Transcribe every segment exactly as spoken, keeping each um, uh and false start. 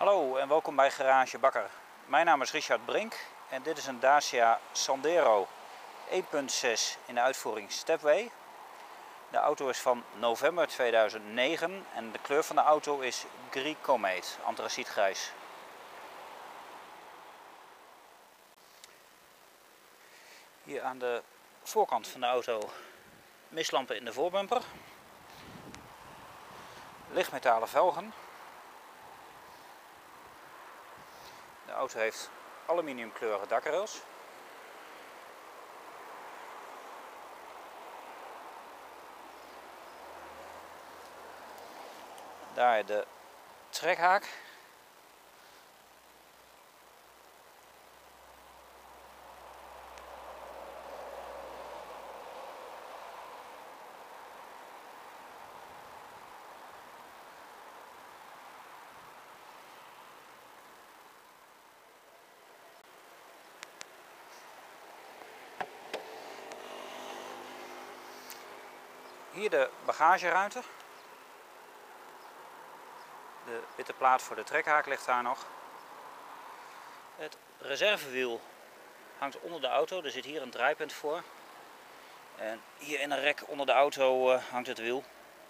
Hallo en welkom bij Garage Bakker. Mijn naam is Richard Brink en dit is een Dacia Sandero één punt zes in de uitvoering Stepway. De auto is van november tweeduizend negen en de kleur van de auto is Gris Comet, antracietgrijs. Hier aan de voorkant van de auto mistlampen in de voorbumper, lichtmetalen velgen. De auto heeft aluminiumkleurige dakrails. Daar de trekhaak. Hier de bagageruimte. De witte plaat voor de trekhaak ligt daar nog. Het reservewiel hangt onder de auto. Er zit hier een draaipunt voor. En hier in een rek onder de auto uh, hangt het wiel.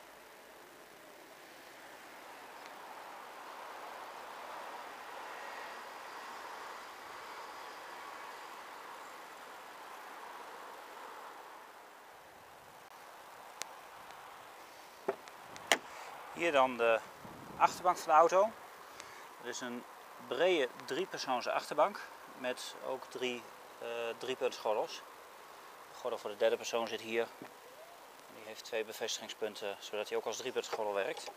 Hier dan de achterbank van de auto. Het is een brede driepersoons achterbank met ook drie uh, driepuntgordels. De gordel voor de derde persoon zit hier. Die heeft twee bevestigingspunten zodat hij ook als driepuntsgordel werkt.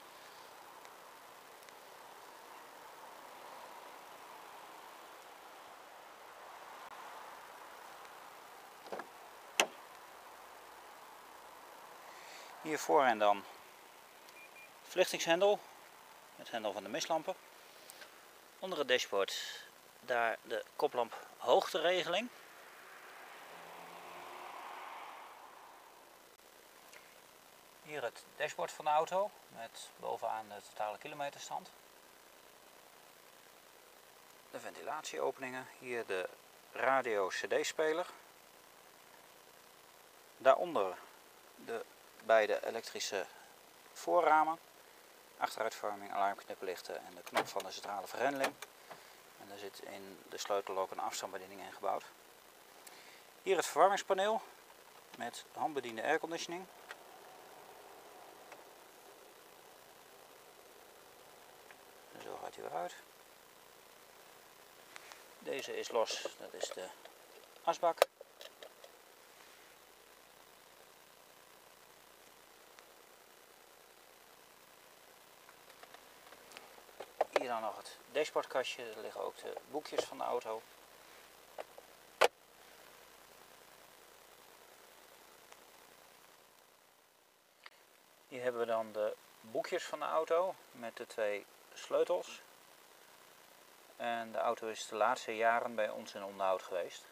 Hier voorin dan verlichtingshendel met hendel van de mistlampen. Onder het dashboard daar de koplamp hoogteregeling. Hier het dashboard van de auto met bovenaan de totale kilometerstand. De ventilatieopeningen, hier de radio C D-speler. Daaronder de beide elektrische voorramen. Achteruitverwarming, alarmknipperlichten en de knop van de centrale vergrendeling. En er zit in de sleutel ook een afstandsbediening in gebouwd. Hier het verwarmingspaneel met handbediende airconditioning. En zo gaat hij weer uit. Deze is los, dat is de asbak. Hier dan nog het dashboardkastje, er liggen ook de boekjes van de auto. Hier hebben we dan de boekjes van de auto met de twee sleutels. En de auto is de laatste jaren bij ons in onderhoud geweest.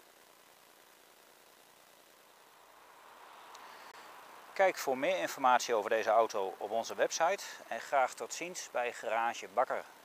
Kijk voor meer informatie over deze auto op onze website en graag tot ziens bij Garage Bakker.